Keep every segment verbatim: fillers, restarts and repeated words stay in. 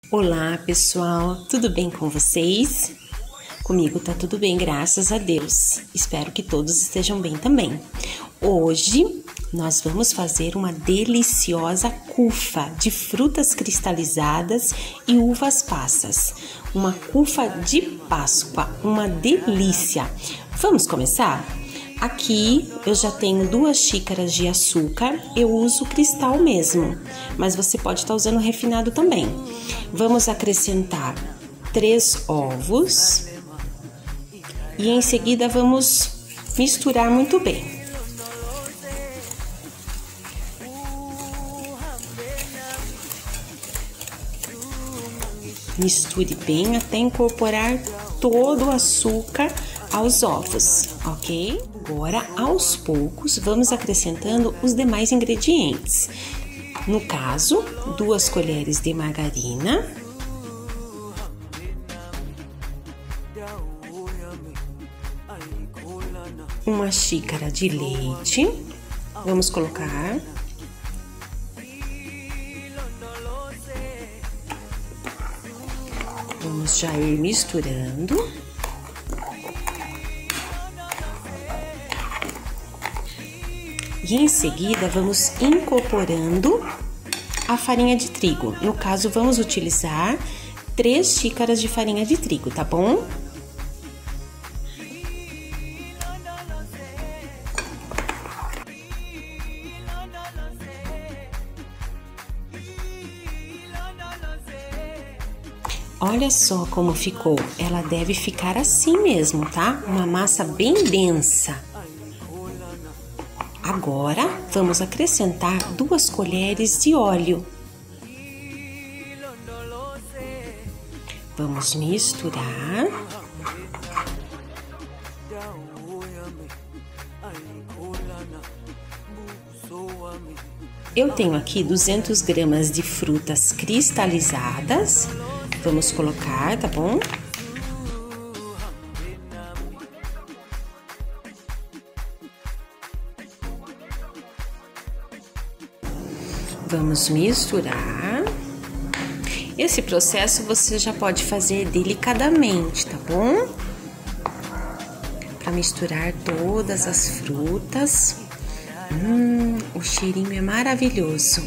Olá pessoal, tudo bem com vocês? Comigo tá tudo bem, graças a Deus. Espero que todos estejam bem também. Hoje nós vamos fazer uma deliciosa cufa de frutas cristalizadas e uvas passas. Uma cufa de Páscoa, uma delícia. Vamos começar? Aqui eu já tenho duas xícaras de açúcar, eu uso cristal mesmo, mas você pode estar usando refinado também. Vamos acrescentar três ovos e em seguida vamos misturar muito bem. Misture bem até incorporar todo o açúcar aos ovos, ok? Agora, aos poucos, vamos acrescentando os demais ingredientes. No caso, duas colheres de margarina, uma xícara de leite, vamos colocar, vamos já ir misturando. E em seguida, vamos incorporando a farinha de trigo. No caso, vamos utilizar três xícaras de farinha de trigo, tá bom? Olha só como ficou. Ela deve ficar assim mesmo, tá? Uma massa bem densa. Agora, vamos acrescentar duas colheres de óleo. Vamos misturar. Eu tenho aqui duzentas gramas de frutas cristalizadas. Vamos colocar, tá bom? Vamos misturar. Esse processo você já pode fazer delicadamente, tá bom? Para misturar todas as frutas. Hum, o cheirinho é maravilhoso.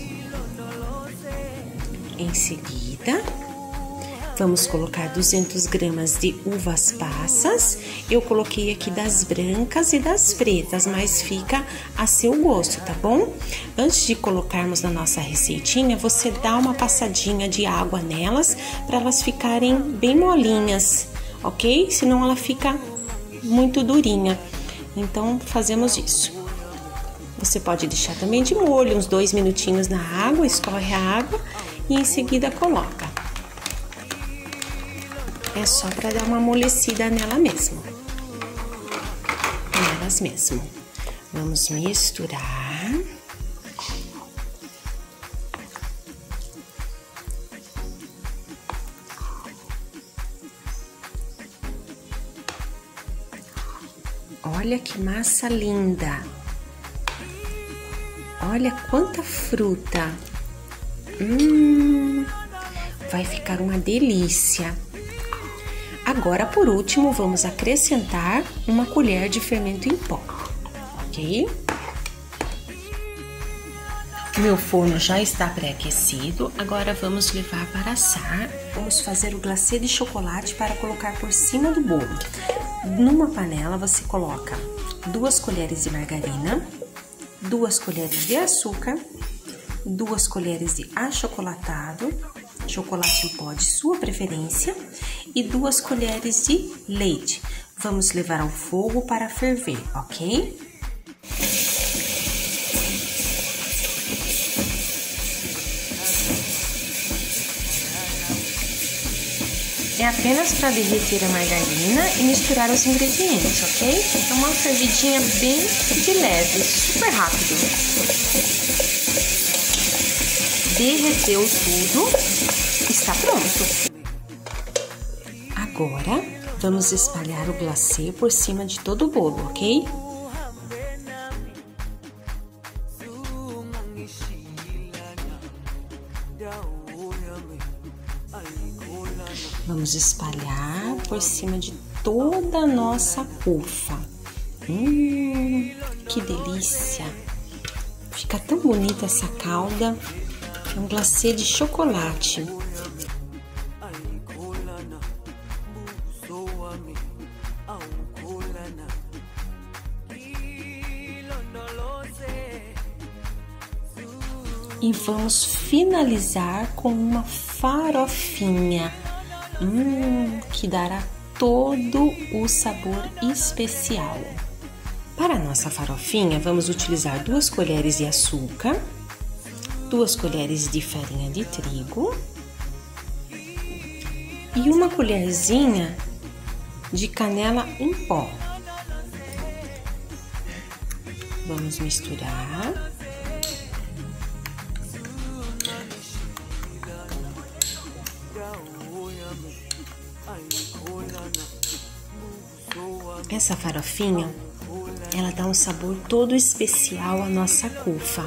Em seguida, vamos colocar duzentas gramas de uvas passas. Eu coloquei aqui das brancas e das pretas, mas fica a seu gosto, tá bom? Antes de colocarmos na nossa receitinha, você dá uma passadinha de água nelas para elas ficarem bem molinhas, ok? Senão ela fica muito durinha. Então, fazemos isso. Você pode deixar também de molho uns dois minutinhos na água, escorre a água e em seguida coloca. É só para dar uma amolecida nela mesmo. Nelas mesmo. Vamos misturar. Olha que massa linda. Olha quanta fruta. Hum, vai ficar uma delícia. Agora, por último, vamos acrescentar uma colher de fermento em pó, ok? Meu forno já está pré-aquecido, agora vamos levar para assar. Vamos fazer o glacê de chocolate para colocar por cima do bolo. Numa panela, você coloca duas colheres de margarina, duas colheres de açúcar, duas colheres de achocolatado, chocolate em pó de sua preferência e duas colheres de leite. Vamos levar ao fogo para ferver, ok? É apenas para derreter a margarina e misturar os ingredientes, ok? É uma fervidinha bem de leve, super rápido. Derreteu tudo, está pronto. Agora, vamos espalhar o glacê por cima de todo o bolo, ok? Vamos espalhar por cima de toda a nossa cufa. Hum, que delícia! Fica tão bonita essa calda. É um glacê de chocolate. E vamos finalizar com uma farofinha, hum, que dará todo o sabor especial. Para a nossa farofinha, vamos utilizar duas colheres de açúcar, duas colheres de farinha de trigo e uma colherzinha de canela em pó. Vamos misturar. Essa farofinha, ela dá um sabor todo especial à nossa cufa.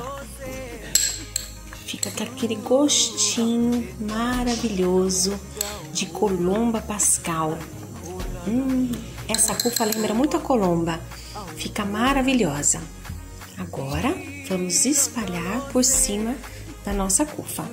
Fica com aquele gostinho maravilhoso de colomba pascal. Hum, essa cufa lembra muito a colomba. Fica maravilhosa. Agora, vamos espalhar por cima da nossa cufa.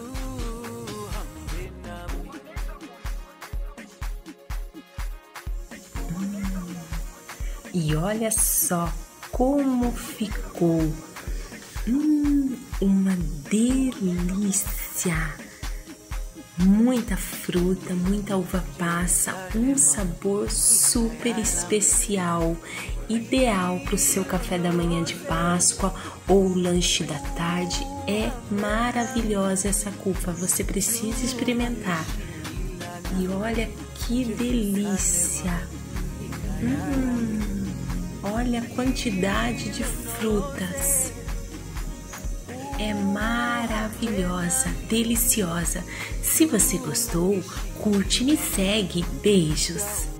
E olha só como ficou. Hum, uma delícia! Muita fruta, muita uva passa, um sabor super especial, ideal para o seu café da manhã de Páscoa ou lanche da tarde. É maravilhosa essa cufa, você precisa experimentar. E olha que delícia! Hum, olha a quantidade de frutas. É maravilhosa, deliciosa. Se você gostou, curte e me segue. Beijos!